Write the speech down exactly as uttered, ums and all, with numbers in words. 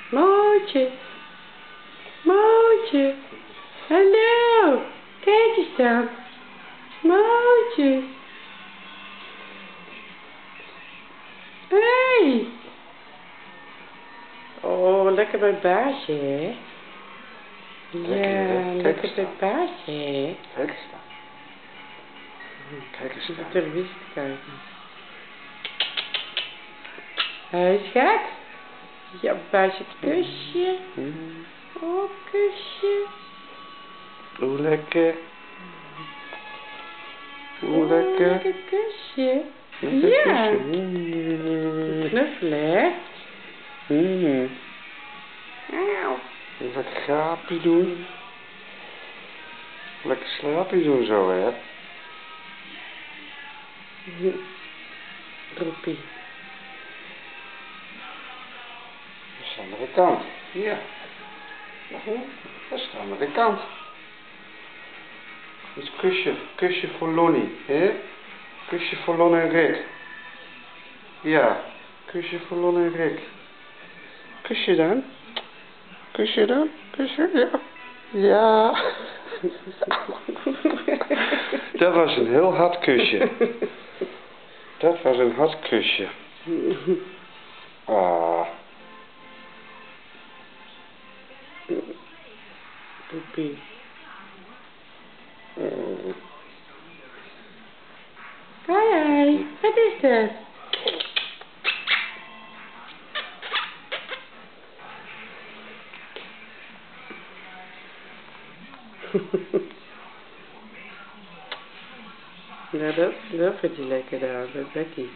Mootje. Mootje. Hallo. Kijk eens dan. Mootje. Hey. Oh, lekker bij baasje, hè? Ja, lekker bij baasje, hè? Kijk eens dan. Kijk eens Ik dan. moet televisie kijken. Hé, schat. Ja, baasje, kusje. Mm. Oh, kusje. Hoe lekker. Hoe Oh, lekker. lekker kusje. Lekker Ja. kusje. Mm. Knuffelen, hè? Mm. Auw. Lekker grapie doen. Lekker slaapje doen zo, hè. Droepie. Dat is de andere kant. Ja. Dat is de andere kant. Dat is kusje. Kusje voor Lonnie, hè? Kusje voor Lon en Rick. Ja. Kusje voor Lon en Rick. Kusje dan? Kusje dan? Kusje, ja. Ja. Dat was een heel hard kusje. Dat was een hard kusje. Ah. Droepie. Mm. Hoi, hoi. Wat is dat? Ja, dat, dat vindt hij lekker daar, met Becky.